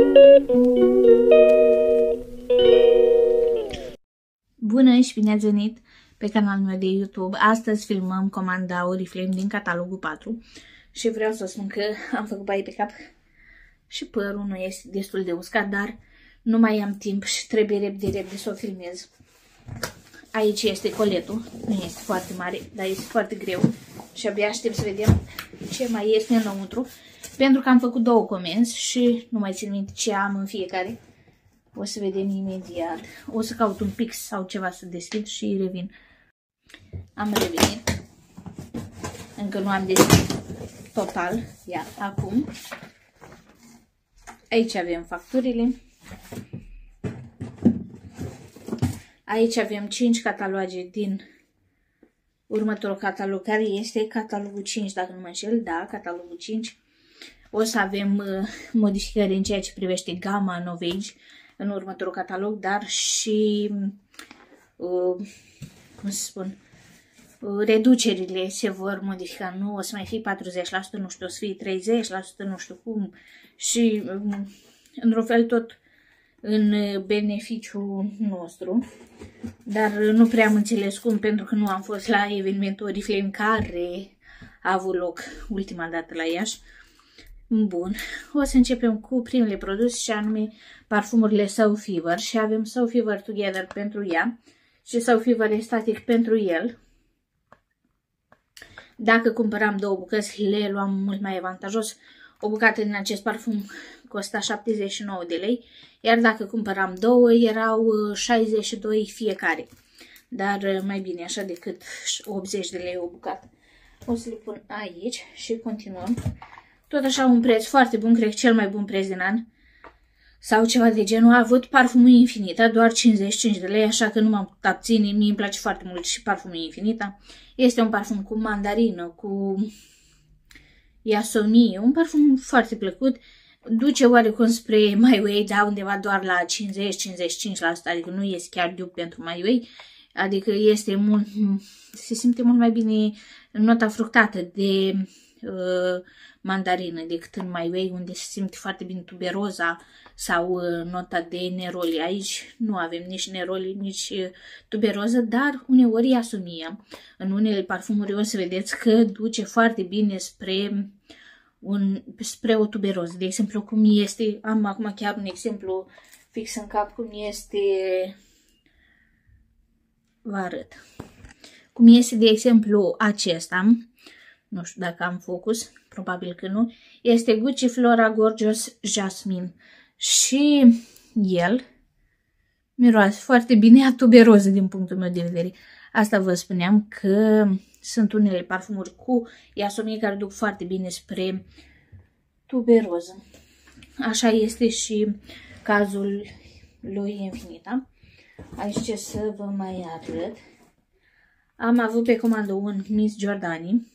Bună și bine ați venit pe canalul meu de YouTube. Astăzi filmăm comanda Oriflame din catalogul 4 și vreau să spun că am făcut baie pe cap și părul nu este destul de uscat, dar nu mai am timp și trebuie repede să o filmez. Aici este coletul, nu este foarte mare, dar este foarte greu și abia aștept să vedem ce mai este înăuntru, pentru că am făcut 2 comenzi și nu mai țin minte ce am în fiecare. O să vedem imediat. O să caut un pix sau ceva să deschid și revin. Am revenit. Încă nu am deschis total. Ia, acum. Aici avem facturile. Aici avem 5 cataloge din următorul catalog, care este catalogul 5, dacă nu mă înșel. Da, catalogul 5. O să avem modificări în ceea ce privește gama Novage în următorul catalog, dar și, cum să spun, reducerile se vor modifica. Nu o să mai fie 40%, nu știu, o să fie 30%, nu știu cum. Și, într-un fel, tot în beneficiul nostru. Dar nu prea am înțeles cum, pentru că nu am fost la evenimentul Oriflame care a avut loc ultima dată la Iași. Bun, o să începem cu primele produse și anume parfumurile So Fever și avem So Fever Together pentru ea și So Fever Ecstatic pentru el. Dacă cumpăram 2 bucăți, le luam mult mai avantajos. O bucată din acest parfum costa 79 de lei, iar dacă cumpăram 2, erau 62 fiecare. Dar mai bine așa decât 80 de lei o bucată. O să le pun aici și continuăm. Tot așa un preț foarte bun, cred că cel mai bun preț din an. Sau ceva de genul. A avut parfumul Infinita, doar 55 de lei, așa că nu m-am putut abține. Mie îmi place foarte mult și parfumul Infinita. Este un parfum cu mandarină, cu iasomie, un parfum foarte plăcut. Duce oarecum spre My Way, dar undeva doar la 50-55%, adică nu este chiar dupe pentru My Way. Adică este mult, se simte mult mai bine nota fructată de mandarină decât în My Way, unde se simte foarte bine tuberoza sau nota de neroli. Aici nu avem nici neroli, nici tuberoză, dar uneori iasomia. În unele parfumuri o să vedeți că duce foarte bine spre o tuberoză. De exemplu, cum este, am acum chiar un exemplu fix în cap, cum este, vă arăt. Cum este, de exemplu, acesta. Nu știu dacă am focus, probabil că nu. Este Gucci Flora Gorgeous Jasmine. Și el miroase foarte bine a tuberoză din punctul meu de vedere. Asta vă spuneam că sunt unele parfumuri cu iasomie care duc foarte bine spre tuberoză. Așa este și cazul lui Infinita. Aici ce să vă mai arăt. Am avut pe comandă un Miss Giordani,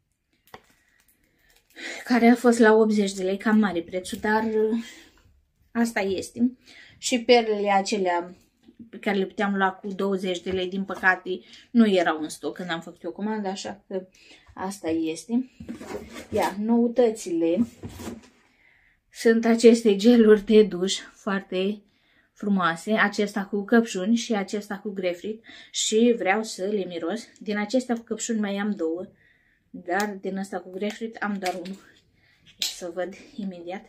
care a fost la 80 de lei, cam mare prețul, dar asta este. Și perlele acelea pe care le puteam lua cu 20 de lei, din păcate, nu erau în stoc când am făcut o comandă, așa că asta este. Ia, noutățile sunt aceste geluri de duș foarte frumoase, acesta cu căpșuni și acesta cu grefrit și vreau să le miros. Din acestea cu căpșuni mai am 2, dar din asta cu grefrit am doar 1. Să văd imediat.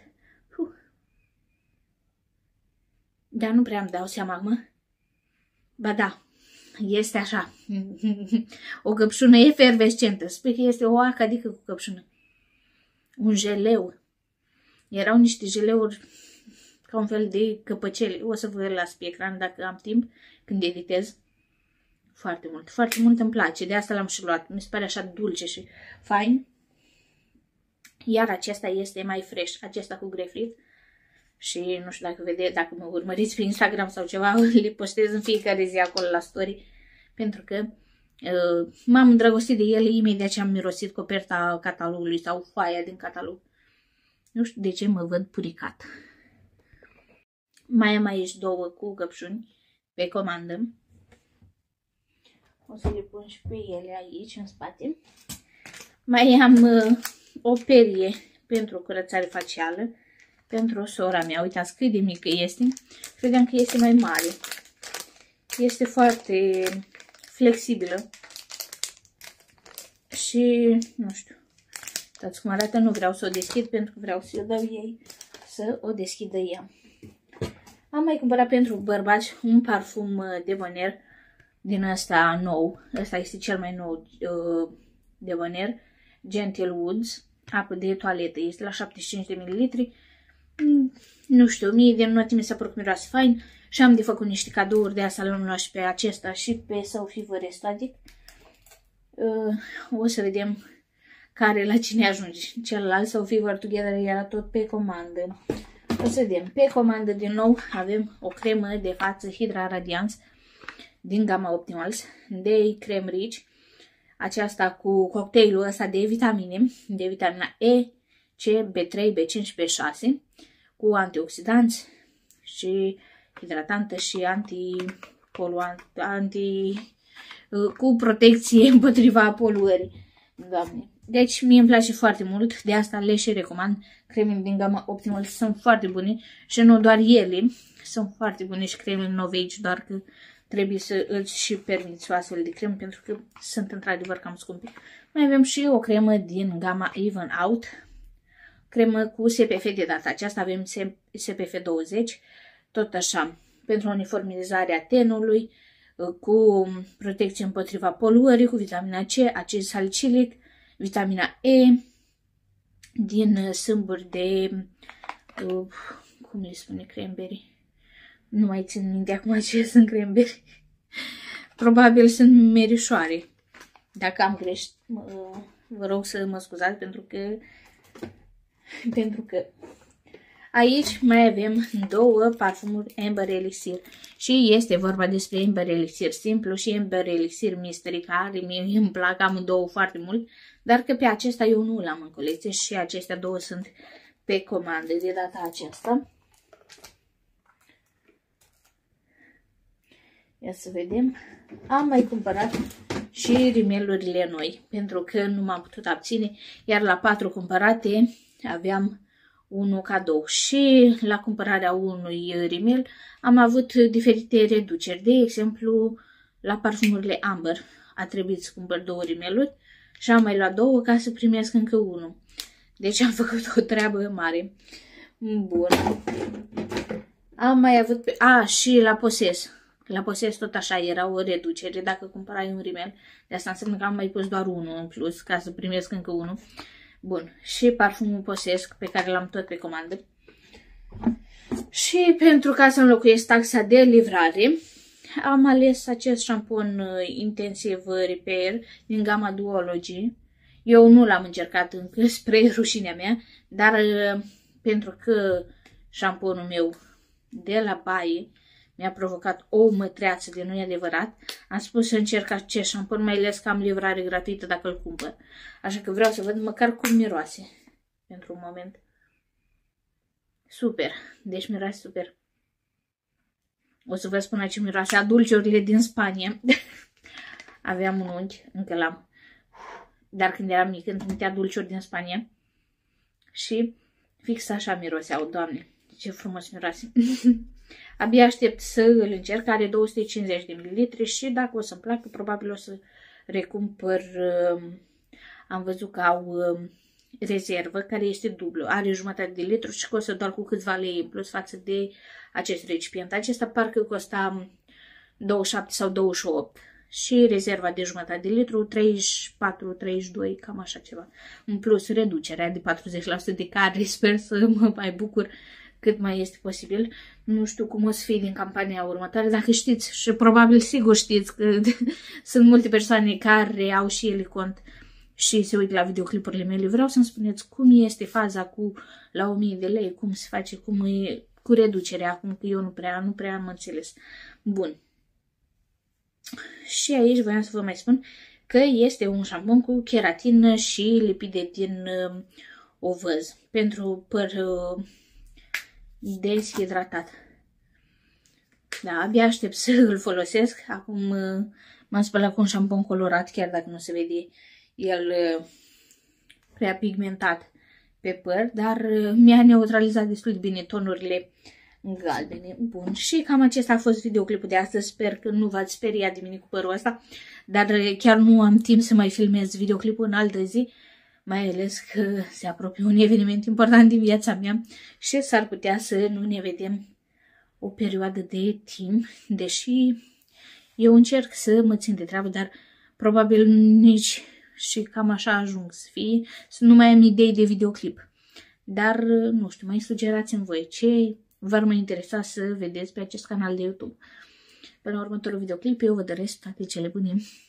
Dar nu prea îmi dau seama acum. Ba da, este așa. O căpșună efervescentă. Spui că este o acă, adică cu căpșună. Un jeleu. Erau niște jeleuri ca un fel de căpăcele. O să vă las pe ecran dacă am timp, când editez. Foarte mult, foarte mult îmi place. De asta l-am și luat. Mi se pare așa dulce și fain. Iar acesta este mai fresh. Acesta cu grefrit. Și nu știu dacă vedeți, dacă mă urmăriți pe Instagram sau ceva, le postez în fiecare zi acolo la story. Pentru că m-am îndrăgostit de ele imediat ce am mirosit coperta catalogului sau foaia din catalog. Nu știu de ce mă văd puricat. Mai am aici 2 cu căpșuni pe comandă. O să le pun și pe ele aici, în spate. Mai am o perie pentru curățare facială. pentru sora mea. Uitați cât de mică este. Credeam că este mai mare. Este foarte flexibilă. Și, nu știu, uitați cum arată, nu vreau să o deschid pentru că vreau să o dau ei să o deschidă ea. Am mai cumpărat pentru bărbați un parfum de Bonaire din ăsta nou. Ăsta este cel mai nou de Bonaire, Gentle Woods, apă de toaletă. Este la 75 de ml. Nu știu, mie de noapte mi s-a părut că miroase fain și am de făcut niște cadouri, de asta l-am luat și pe acesta și pe Sophie Verestatic. O să vedem care la cine ajunge. Celălalt Sophie Ver Together era tot pe comandă. O să vedem. Pe comandă din nou avem o cremă de față Hydra Radiance din gama Optimals de Creme Rich. Aceasta cu cocktailul ăsta de vitamine, de vitamina E, C, B3, B5, B6, cu antioxidanți și hidratantă și antipoluant, cu protecție împotriva poluării. Doamne. Deci mie îmi place foarte mult, de asta le și recomand. Cremele din gama Optimal sunt foarte bune și nu doar ele, sunt foarte bune și cremele Novage, doar că trebuie să îți și permiți o astfel de cremă pentru că sunt într-adevăr cam scumpe. Mai avem și o cremă din gama Even Out, cremă cu SPF de data aceasta, avem SPF 20, tot așa, pentru uniformizarea tenului, cu protecție împotriva poluării, cu vitamina C, acid salicilic, vitamina E, din sâmburi de, cum le spune, cranberry. Nu mai țin minte acum ce sunt cranberry. Probabil sunt merișoare. Dacă am greșit, vă rog să mă scuzați pentru că aici mai avem două parfumuri Amber Elixir și este vorba despre Amber Elixir simplu și Amber Elixir Mystery, care mie îmi plac amândouă foarte mult, dar că pe acesta eu nu l-am în colecție și acestea două sunt pe comandă de data aceasta. Ia să vedem. Am mai cumpărat și rimelurile noi, pentru că nu m-am putut abține, iar la 4 cumpărate aveam unul cadou. Și la cumpărarea unui rimel am avut diferite reduceri. De exemplu, la parfumurile Amber a trebuit să cumpăr 2 rimeluri și am mai luat 2 ca să primesc încă unul. Deci am făcut o treabă mare. Bun. Am mai avut și la Poses. La Poses tot așa era o reducere dacă cumpărai un rimel. De asta înseamnă că am mai pus doar unul în plus ca să primesc încă unul. Bun. Și parfumul Poses pe care l-am tot pe comandă. Și pentru ca să înlocuiesc taxa de livrare, am ales acest șampon Intensive Repair din gama Duology. Eu nu l-am încercat încă spre rușinea mea, dar pentru că șamponul meu de la baie mi-a provocat o mătreață de nu-i adevărat, am spus să încerc acest șampon, mai ales că am livrare gratuită dacă îl cumpăr. Așa că vreau să văd măcar cum miroase pentru un moment. Super, deci miroase super. O să vă spun ce miroase a dulciurile din Spania. Aveam un unchi, încă l-am. Dar când eram mic, îmi trimitea dulciuri din Spania. Și fix așa miroseau, Doamne, ce frumos miroase. Abia aștept să îl încerc, are 250 de ml și dacă o să-mi placă, probabil o să recumpăr. Am văzut că au rezervă, care este dublu. Are jumătate de litru și costă doar cu câțiva lei în plus față de acest recipient. Acesta parcă costa 27 sau 28. Și rezerva de jumătate de litru, 34-32, cam așa ceva. În plus, reducerea de 40% de care sper să mă mai bucur cât mai este posibil. Nu știu cum o să fie din campania următoare, dacă știți și probabil sigur știți că sunt multe persoane care au și ele cont și se uită la videoclipurile mele. Vreau să-mi spuneți cum este faza cu la 1000 de lei, cum se face, cum e cu reducerea, acum că eu nu prea am înțeles. Bun. Și aici voiam să vă mai spun că este un șampon cu keratină și lipide din ovăz pentru păr deshidratat. Da, abia aștept să îl folosesc. Acum m-am spălat cu un șampon colorat, chiar dacă nu se vede el prea pigmentat. pe păr, dar mi-a neutralizat destul de bine tonurile galbene. Bun, și cam acesta a fost videoclipul de astăzi. Sper că nu v-ați speriat de mine cu părul ăsta, dar chiar nu am timp să mai filmez videoclipul în altă zi, mai ales că se apropie un eveniment important din viața mea și s-ar putea să nu ne vedem o perioadă de timp, deși eu încerc să mă țin de treabă, dar probabil nici și cam așa ajung să fie, să nu mai am idei de videoclip. Dar, nu știu, mai sugerați-mi voi ce v-ar mai interesa să vedeți pe acest canal de YouTube. Până la următorul videoclip, eu vă doresc toate cele bune.